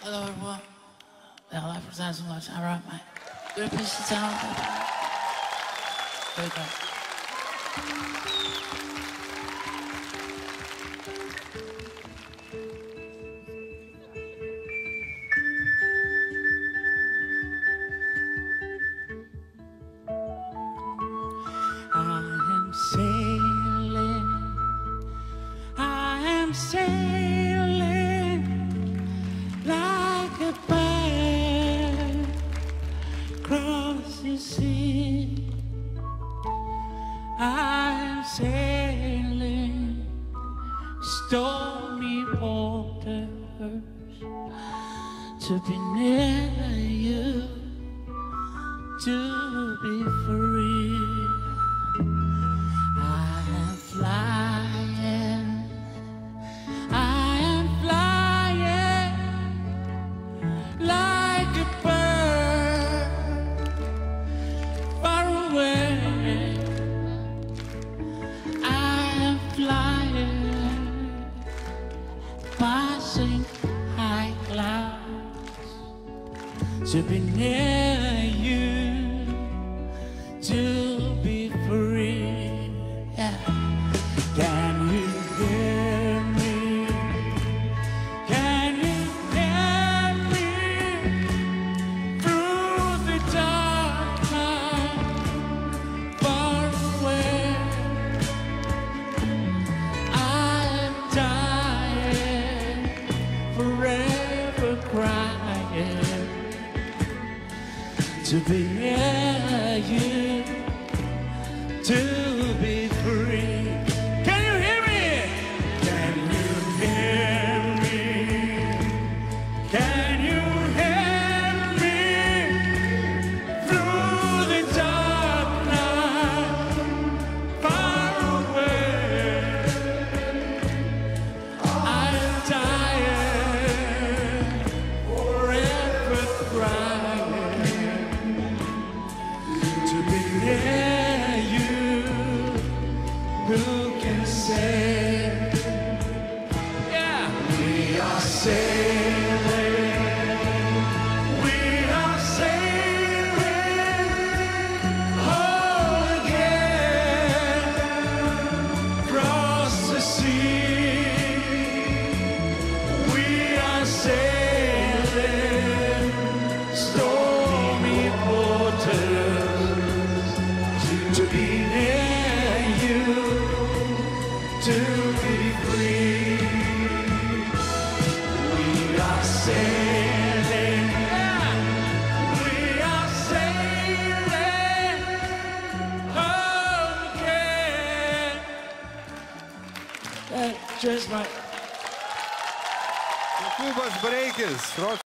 Hello, everyone. Well, I present so much. I wrote my good piece of talent. Very good. I am sailing like a bird across the sea. I am sailing stormy waters to be near you, to be free. I am flying like a bird far away. I am flying, passing high clouds to be near you, to be free. Yeah. Can you hear me? Can you hear me through the dark night far away? I'm dying, forever crying to be near you, to be free. Can you hear me? Can you hear me? Can you hear me through the dark night far away? I'm dying, forever crying to be near you. Who can say? Yeah, we are sailing. We are sailing home again across the sea. We are sailing stormy waters to be near you, to be free. We are sailing, we are sailing home again. Just right. Jokūbas Breikis.